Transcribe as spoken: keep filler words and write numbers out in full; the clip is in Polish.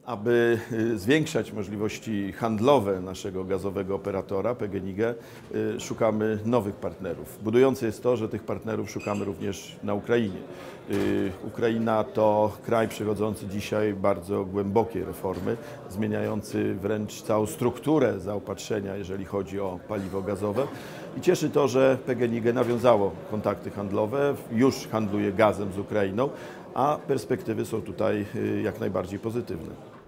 Aby zwiększać możliwości handlowe naszego gazowego operatora P G N I G, szukamy nowych partnerów. Budujące jest to, że tych partnerów szukamy również na Ukrainie. Ukraina to kraj przechodzący dzisiaj bardzo głębokie reformy, zmieniający wręcz całą strukturę zaopatrzenia, jeżeli chodzi o paliwo gazowe. I cieszy to, że P G N I G nawiązało kontakty handlowe, już handluje gazem z Ukrainą, a perspektywy są tutaj jak najbardziej pozytywne.